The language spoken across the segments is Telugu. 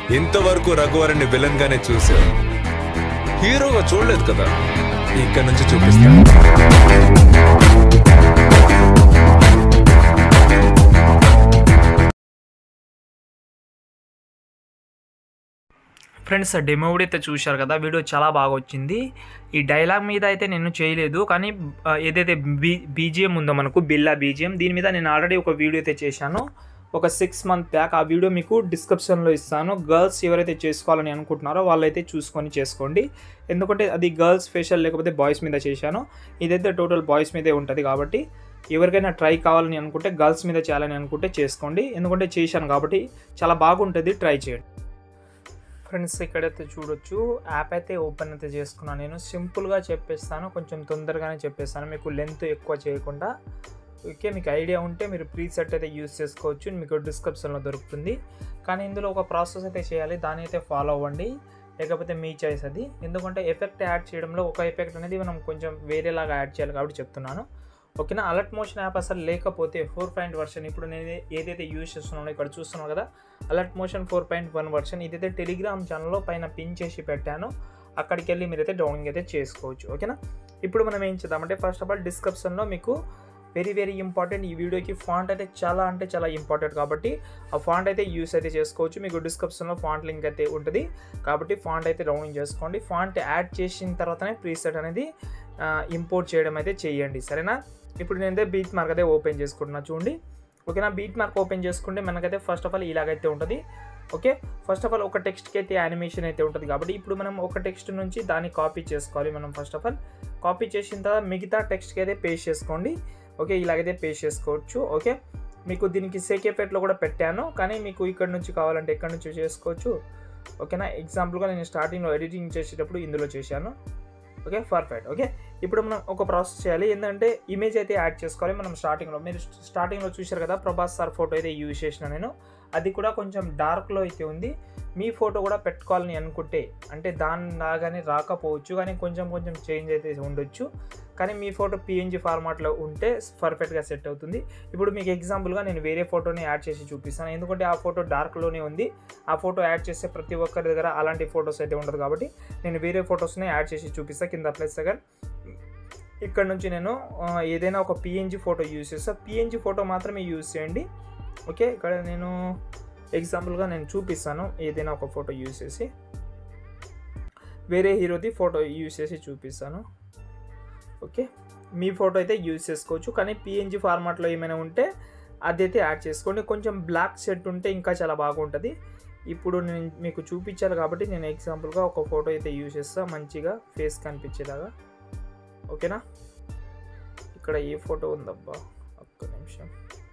ఇంతవరకు రఘువరన్ని విలన్ గానే చూశారు, హీరోగా చూడలేదు కదా. ఇక్కడ నుంచి చూపిస్తాను. ఫ్రెండ్స్, డెమో వీడియో అయితే చూశారు కదా, వీడియో చాలా బాగా వచ్చింది. ఈ డైలాగ్ మీద అయితే నేను చేయలేదు, కానీ ఏదైతే బీజిఎం ఉందో మనకు బిల్లా బీజిఎం, దీని మీద నేను ఆల్రెడీ ఒక వీడియో అయితే చేశాను ఒక 6 months బ్యాక్. ఆ వీడియో మీకు డిస్క్రిప్షన్లో ఇస్తాను. గర్ల్స్ ఎవరైతే చేసుకోవాలని అనుకుంటున్నారో వాళ్ళైతే చూసుకొని చేసుకోండి, ఎందుకంటే అది గర్ల్స్ ఫేషియల్ లేకపోతే బాయ్స్ మీద చేశాను. ఇదైతే టోటల్ బాయ్స్ మీదే ఉంటుంది కాబట్టి ఎవరికైనా ట్రై కావాలని అనుకుంటే గర్ల్స్ మీద చేయాలని అనుకుంటే చేసుకోండి, ఎందుకంటే చేశాను కాబట్టి చాలా బాగుంటుంది, ట్రై చేయండి. ఫ్రెండ్స్, ఇక్కడైతే చూడొచ్చు, యాప్ అయితే ఓపెన్ అయితే చేసుకున్నాను. నేను సింపుల్గా చెప్పేస్తాను, కొంచెం తొందరగానే చెప్పేస్తాను, మీకు లెంత్ ఎక్కువ చేయకుండా. ఓకే, మీకు ఐడియా ఉంటే మీరు ప్రీసెట్ అయితే యూస్ చేసుకోవచ్చు, మీకు డిస్క్రిప్షన్లో దొరుకుతుంది. కానీ ఇందులో ఒక ప్రాసెస్ అయితే చేయాలి, దాని అయితే ఫాలో అవ్వండి, లేకపోతే మీ చాయిస్ అది. ఎందుకంటే ఎఫెక్ట్ యాడ్ చేయడంలో ఒక ఎఫెక్ట్ అనేది మనం కొంచెం వేరేలాగా యాడ్ చేయాలి కాబట్టి చెప్తున్నాను. ఓకేనా. అలర్ట్ మోషన్ యాప్ అసలు లేకపోతే 4. వర్షన్ ఇప్పుడు నేను ఏదైతే యూజ్ చేస్తున్నానో ఇక్కడ చూస్తున్నాను కదా, అలర్ట్ మోషన్ 4.1 వర్షన్. ఇదైతే టెలిగ్రామ్ ఛానల్లో పైన పిన్ చేసి పెట్టాను, అక్కడికి వెళ్ళి మీరైతే డౌన్లోడ్ అయితే చేసుకోవచ్చు. ఓకేనా. ఇప్పుడు మనం ఏం చేద్దామంటే, ఫస్ట్ ఆఫ్ ఆల్ డిస్క్రిప్షన్లో మీకు వెరీ ఇంపార్టెంట్, ఈ వీడియోకి ఫాంట్ అయితే చాలా ఇంపార్టెంట్ కాబట్టి ఆ ఫాంట్ అయితే యూస్ అయితే చేసుకోవచ్చు. మీకు డిస్క్రిప్షన్లో ఫాంట్ లింక్ అయితే ఉంటుంది కాబట్టి ఫాంట్ అయితే డౌన్లోడ్ చేసుకోండి. ఫాంట్ యాడ్ చేసిన తర్వాతనే ప్రీసెట్ అనేది ఇంపోర్ట్ చేయడం అయితే చేయండి, సరేనా. ఇప్పుడు నేనైతే బీట్ మార్క్ అయితే ఓపెన్ చేసుకుంటున్నా, చూడండి. ఓకేనా. బీట్ మార్క్ ఓపెన్ చేసుకుంటే మనకైతే ఫస్ట్ ఆఫ్ ఆల్ ఇలాగైతే ఉంటుంది. ఓకే, ఫస్ట్ ఆఫ్ ఆల్ ఒక టెక్స్ట్కి అయితే యానిమేషన్ అయితే ఉంటుంది కాబట్టి ఇప్పుడు మనం ఒక టెక్స్ట్ నుంచి దాన్ని కాపీ చేసుకోవాలి. మనం ఫస్ట్ ఆఫ్ ఆల్ కాపీ చేసిన తర్వాత మిగతా టెక్స్ట్కి అయితే పేస్ట్ చేసుకోండి. ఓకే, ఇలాగైతే పేస్ట్ చేసుకోవచ్చు. ఓకే, మీకు దీనికి సేక్ ఎఫెక్ట్లో కూడా పెట్టాను, కానీ మీకు ఇక్కడ నుంచి కావాలంటే ఇక్కడ నుంచి చేసుకోవచ్చు. ఓకేనా. ఎగ్జాంపుల్గా నేను స్టార్టింగ్లో ఎడిటింగ్ చేసేటప్పుడు ఇందులో చేశాను. Okay, perfect. ఓకే, ఇప్పుడు మనం ఒక ప్రాసెస్ చేయాలి, ఏంటంటే ఇమేజ్ అయితే యాడ్ చేసుకోవాలి. మనం మీరు స్టార్టింగ్లో చూశారు కదా, ప్రభాస్ సార్ ఫోటో అయితే యూజ్ చేసిన నేను, అది కూడా కొంచెం డార్క్లో అయితే ఉంది. మీ ఫోటో కూడా పెట్టుకోవాలని అనుకుంటే, అంటే దాని లాగానే రాకపోవచ్చు, కానీ కొంచెం చేంజ్ అయితే ఉండొచ్చు. కానీ మీ ఫోటో పిఎన్జీ ఫార్మాట్లో ఉంటే పర్ఫెక్ట్గా సెట్ అవుతుంది. ఇప్పుడు మీకు ఎగ్జాంపుల్గా నేను వేరే ఫోటోని యాడ్ చేసి చూపిస్తాను, ఎందుకంటే ఆ ఫోటో డార్క్లోనే ఉంది. ఆ ఫోటో యాడ్ చేస్తే ప్రతి ఒక్కరి దగ్గర అలాంటి ఫొటోస్ అయితే ఉండదు కాబట్టి నేను వేరే ఫొటోస్ని యాడ్ చేసి చూపిస్తాను. కింద +, ఇక్కడ నుంచి నేను ఏదైనా ఒక పిఎన్జీ ఫోటో యూజ్ చేస్తాను. పిఎన్జీ ఫోటో మాత్రమే యూజ్ చేయండి. ఓకే, ఇక్కడ నేను ఎగ్జాంపుల్గా నేను చూపిస్తాను, ఏదైనా ఒక ఫోటో యూజ్ చేసి వేరే హీరోది ఫోటో యూజ్ చేసి చూపిస్తాను. ఓకే, మీ ఫోటో అయితే యూజ్ చేసుకోవచ్చు, కానీ పిఎన్జీ ఫార్మాట్లో ఏమైనా ఉంటే అదైతే యాడ్ చేసుకోండి. కొంచెం బ్లాక్ సెట్ ఉంటే ఇంకా చాలా బాగుంటుంది. ఇప్పుడు నేను మీకు చూపించాను కాబట్టి నేను ఎగ్జాంపుల్గా ఒక ఫోటో అయితే యూజ్ చేస్తాను, మంచిగా ఫేస్ కనిపించేలాగా. ఓకేనా. ఇక్కడ ఏ ఫోటో ఉందబ్బా, ఒక్క నిమిషం.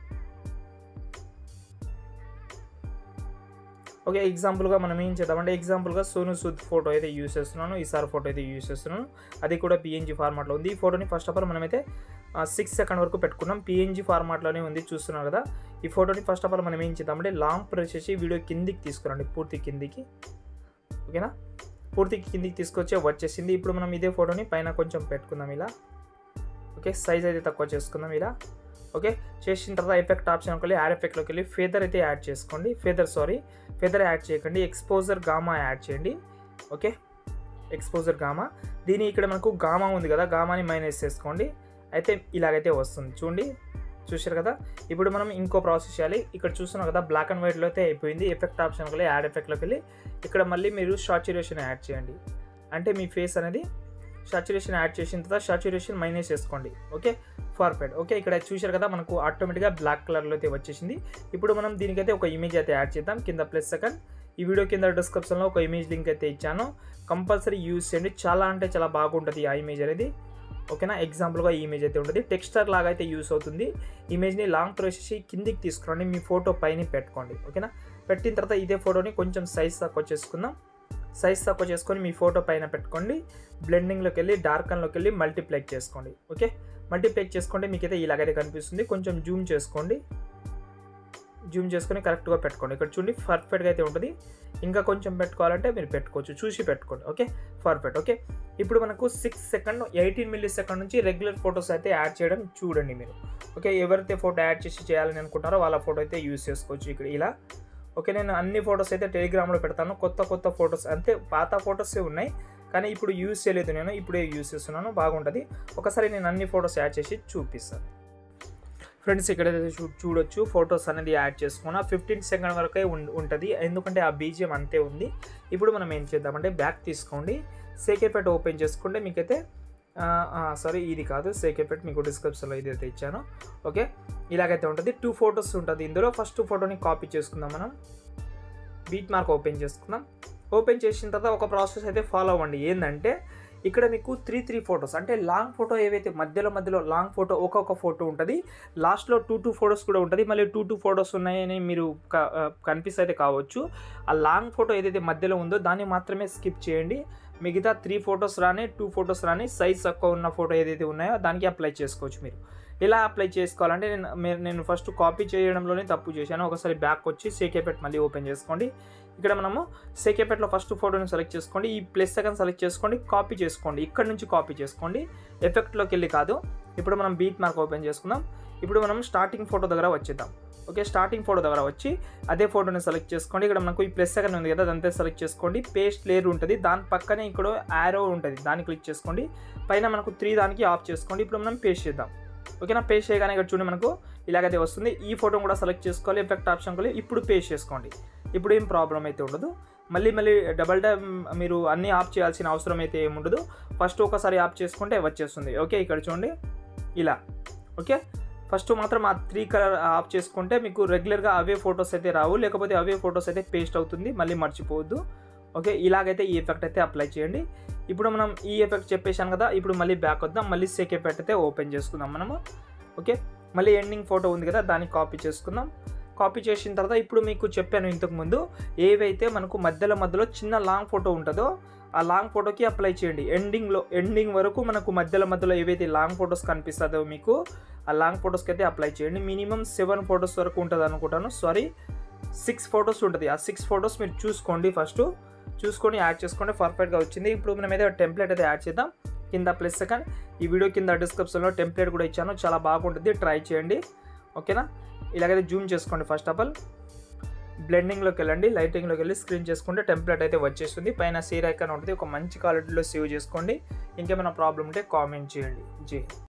ఓకే, ఎగ్జాంపుల్గా మనం ఏం చేద్దామంటే, ఎగ్జాంపుల్గా సోను సూద్ ఫోటో అయితే యూజ్ చేస్తున్నాను, ఈసారి ఫోటో అయితే యూజ్ చేస్తున్నాను, అది కూడా పిఎన్జీ ఫార్మాట్లో ఉంది. ఈ ఫోటోని ఫస్ట్ ఆఫ్ ఆల్ మనమైతే 6 సెకండ్ వరకు పెట్టుకున్నాం, పిఎన్జీ ఫార్మాట్లోనే ఉంది, చూస్తున్నాం కదా. ఈ ఫోటోని ఫస్ట్ ఆఫ్ ఆల్ మనం ఏం చేద్దామంటే లాంగ్ ప్రెస్ చేసి వీడియో కిందికి తీసుకురండి, పూర్తి కిందికి. ఓకేనా, పూర్తి కిందికి తీసుకొచ్చే వచ్చేసింది. ఇప్పుడు మనం ఇదే ఫోటోని పైన కొంచెం పెట్టుకుందాం ఇలా. ఓకే, సైజ్ అయితే తక్కువ చేసుకుందాం ఇలా. ఓకే, చేసిన తర్వాత ఎఫెక్ట్ ఆప్షన్కి వెళ్ళి యాడ్ ఎఫెక్ట్లోకి వెళ్ళి ఫెదర్ అయితే యాడ్ చేసుకోండి. ఫెదర్ యాడ్ చేయకండి, ఎక్స్పోజర్ గామా యాడ్ చేయండి. ఓకే, ఎక్స్పోజర్ గామా, దీని ఇక్కడ మనకు గామా ఉంది కదా, గామాని మైనస్ చేసుకోండి. అయితే ఇలాగైతే వస్తుంది, చూడండి, చూశారు కదా. ఇప్పుడు మనం ఇంకో ప్రాసెస్ చేయాలి. ఇక్కడ చూస్తున్నాం కదా, బ్లాక్ అండ్ వైట్లో అయితే అయిపోయింది. ఎఫెక్ట్ ఆప్షన్కి వెళ్ళి యాడ్ ఎఫెక్ట్లోకి వెళ్ళి ఇక్కడ మళ్ళీ మీరు సాచురేషన్ యాడ్ చేయండి, అంటే మీ ఫేస్ అనేది సాచురేషన్ యాడ్ చేసిన తర్వాత సాచురేషన్ మైనస్ చేసుకోండి. Okay, perfect. ఓకే, ఇక్కడ చూశారు కదా, మనకు ఆటోమేటిక్గా బ్లాక్ కలర్లో అయితే వచ్చేసింది. ఇప్పుడు మనం దీనికైతే ఒక ఇమేజ్ అయితే యాడ్ చేద్దాం. కింద +, ఈ వీడియో కింద డిస్క్రిప్షన్లో ఒక ఇమేజ్ లింక్ అయితే ఇచ్చాను, కంపల్సరీ యూజ్ చేయండి, చాలా బాగుంటుంది ఆ ఇమేజ్ అనేది. ఓకేనా, ఎగ్జాంపుల్గా ఈ ఇమేజ్ అయితే ఉంటుంది, టెక్స్చర్ లాగా అయితే యూస్ అవుతుంది. ఇమేజ్ని లాంగ్ ప్రెస్ చేసి కిందికి తీసుకురండి, మీ ఫోటో పైన పెట్టుకోండి. ఓకేనా, పెట్టిన తర్వాత ఇదే ఫోటోని కొంచెం సైజ్ తక్కువ చేసుకుందాం. సైజ్ తక్కువ చేసుకొని మీ ఫోటో పైన పెట్టుకోండి. బ్లెండింగ్లోకి వెళ్ళి డార్కన్లోకి వెళ్ళి మల్టీప్లై చేసుకోండి. ఓకే, మల్టీప్లై చేసుకుంటే మీకైతే ఇలాగైతే కనిపిస్తుంది. కొంచెం జూమ్ చేసుకోండి, జూమ్ చేసుకొని కరెక్ట్గా పెట్టుకోండి. ఇక్కడ చూడండి, పర్ఫెక్ట్గా అయితే ఉంటుంది. ఇంకా కొంచెం పెట్టుకోవాలంటే మీరు పెట్టుకోవచ్చు, చూసి పెట్టుకోండి. Okay, perfect. ఓకే, ఇప్పుడు మనకు 6 సెకండ్ 18 millisecond నుంచి రెగ్యులర్ ఫొటోస్ అయితే యాడ్ చేయడం చూడండి మీరు. ఓకే, ఎవరైతే ఫోటో యాడ్ చేసి చేయాలని అనుకుంటారో వాళ్ళ ఫోటో అయితే యూజ్ చేసుకోవచ్చు ఇక్కడ ఇలా. ఓకే, నేను అన్ని ఫొటోస్ అయితే టెలిగ్రామ్లో పెడతాను. కొత్త ఫొటోస్ అంటే పాత ఫొటోసే ఉన్నాయి, కానీ ఇప్పుడు యూజ్ చేయలేదు, నేను ఇప్పుడే యూజ్ చేస్తున్నాను. బాగుంటుంది. ఒకసారి నేను అన్ని ఫొటోస్ యాడ్ చేసి చూపిస్తాను. ఫ్రెండ్స్, ఇక్కడైతే చూడొచ్చు ఫొటోస్ అనేది యాడ్ చేసుకున్న 15 సెకండ్ వరకే ఉంటుంది, ఎందుకంటే ఆ బీజిఎం అంతే ఉంది. ఇప్పుడు మనం ఏం చేద్దామంటే బ్యాక్ తీసుకోండి, సేకేపెట్ ఓపెన్ చేసుకుంటే మీకైతే సారీ ఇది కాదు, సేకేపెట్ మీకు డిస్క్రిప్షన్లో ఇదైతే ఇచ్చాను. ఓకే, ఇలాగైతే ఉంటుంది. 2 ఫొటోస్ ఉంటుంది ఇందులో. ఫస్ట్ ఫోటోని కాపీ చేసుకుందాం. మనం బీట్ మార్క్ ఓపెన్ చేసుకుందాం. ఓపెన్ చేసిన తర్వాత ఒక ప్రాసెస్ అయితే ఫాలో అవ్వండి. ఏంటంటే ఇక్కడ మీకు 3 ఫొటోస్ అంటే లాంగ్ ఫోటో ఏవైతే మధ్యలో లాంగ్ ఫోటో ఒక్కొక్క ఫోటో ఉంటుంది, లాస్ట్లో 2 ఫొటోస్ కూడా ఉంటుంది. మళ్ళీ 2 ఫొటోస్ ఉన్నాయని మీరు కన్ఫ్యూజ్ అయితే కావచ్చు. ఆ లాంగ్ ఫోటో ఏదైతే మధ్యలో ఉందో దాన్ని మాత్రమే స్కిప్ చేయండి. మిగతా 3 ఫొటోస్ రాని 2 ఫొటోస్ రాని సైజ్ తక్కువ ఉన్న ఫోటో ఏదైతే ఉన్నాయో దానికి అప్లై చేసుకోవచ్చు. మీరు ఎలా అప్లై చేసుకోవాలంటే నేను ఫస్ట్ కాపీ చేయడంలోనే తప్పు చేశాను. ఒకసారి బ్యాక్ వచ్చి సేకేపెట్ మళ్ళీ ఓపెన్ చేసుకోండి. ఇక్కడ మనము సేకేపెట్లో ఫస్ట్ ఫోటోని సెలెక్ట్ చేసుకోండి, ఈ ప్లస్ సెకండ్ సెలెక్ట్ చేసుకోండి, కాపీ చేసుకోండి. ఇక్కడ నుంచి కాపీ చేసుకోండి, ఎఫెక్ట్లోకి వెళ్ళి కాదు. ఇప్పుడు మనం బీట్ మార్క్ ఓపెన్ చేసుకుందాం. ఇప్పుడు మనం స్టార్టింగ్ ఫోటో దగ్గర వచ్చేద్దాం. ఓకే, స్టార్టింగ్ ఫోటో దగ్గర వచ్చి అదే ఫోటోని సెలెక్ట్ చేసుకోండి. ఇక్కడ మనకు ఈ ప్లస్ సెకండ్ ఉంది కదా, అదంతా సెలెక్ట్ చేసుకోండి. పేస్ట్ లేయర్ ఉంటుంది, దాని పక్కనే ఇక్కడ యారో ఉంటుంది, దాన్ని క్లిక్ చేసుకోండి. పైన మనకు 3 దానికి ఆఫ్ చేసుకోండి. ఇప్పుడు మనం పేస్ట్ చేద్దాం. ఓకేనా, పేస్ట్ చేయగానే ఇక్కడ చూడండి మనకు ఇలాగైతే వస్తుంది. ఈ ఫోటోని కూడా సెలెక్ట్ చేసుకోవాలి, ఎఫెక్ట్ ఆప్షన్ కూడా. ఇప్పుడు పేస్ట్ చేసుకోండి. ఇప్పుడు ఏం ప్రాబ్లం అయితే ఉండదు. మళ్ళీ డబల్ టైం మీరు అన్నీ ఆఫ్ చేయాల్సిన అవసరం అయితే ఏముండదు. ఫస్ట్ ఒకసారి ఆఫ్ చేసుకుంటే వచ్చేస్తుంది. ఓకే, ఇక్కడ చూడండి ఇలా. ఓకే, ఫస్ట్ మాత్రం ఆ 3 కలర్ ఆఫ్ చేసుకుంటే మీకు రెగ్యులర్గా అవే ఫొటోస్ అయితే రావు, లేకపోతే అవే ఫొటోస్ అయితే పేస్ట్ అవుతుంది, మళ్ళీ మర్చిపోవద్దు. ఓకే, ఇలాగైతే ఈ ఎఫెక్ట్ అయితే అప్లై చేయండి. ఇప్పుడు మనం ఈ ఎఫెక్ట్ చెప్పేశాను కదా, ఇప్పుడు మళ్ళీ బ్యాక్ వద్దాం. మళ్ళీ సేకేపెట్ అయితే ఓపెన్ చేసుకుందాం మనము. ఓకే, మళ్ళీ ఎండింగ్ ఫోటో ఉంది కదా, దాన్ని కాపీ చేసుకుందాం. కాపీ చేసిన తర్వాత ఇప్పుడు మీకు చెప్పాను ఇంతకుముందు, ఏవైతే మనకు మధ్యలో చిన్న లాంగ్ ఫోటో ఉంటుందో ఆ లాంగ్ ఫోటోకి అప్లై చేయండి. ఎండింగ్ వరకు మనకు మధ్యలో ఏవైతే లాంగ్ ఫొటోస్ కనిపిస్తుందో మీకు ఆ లాంగ్ ఫొటోస్కి అయితే అప్లై చేయండి. మినిమం 7 ఫొటోస్ వరకు ఉంటుంది అనుకుంటాను, సారీ 6 ఫొటోస్ ఉంటుంది. ఆ 6 ఫొటోస్ మీరు చూసుకోండి, ఫస్ట్ చూసుకొని యాడ్ చేసుకోండి. పర్ఫెక్ట్గా వచ్చింది. ఇప్పుడు మనం అయితే టెంప్లెట్ అయితే యాడ్ చేద్దాం. కింద ప్లస్ సెకండ్ ఈ వీడియో కింద డిస్క్రిప్షన్లో టెంప్లెట్ కూడా ఇచ్చాను, చాలా బాగుంటుంది, ట్రై చేయండి. ఓకేనా, ఇలాగైతే జూమ్ చేసుకోండి. ఫస్ట్ ఆఫ్ ఆల్ బ్లెండింగ్లోకి వెళ్ళండి, లైటింగ్లోకి వెళ్ళి స్క్రీన్ చేసుకుంటే టెంప్లెట్ అయితే వచ్చేస్తుంది. పైన సేవ్ ఐకాన్ ఉంటుంది, ఒక మంచి క్వాలిటీలో సేవ్ చేసుకోండి. ఇంకేమైనా ప్రాబ్లం ఉంటే కామెంట్ చేయండి. జై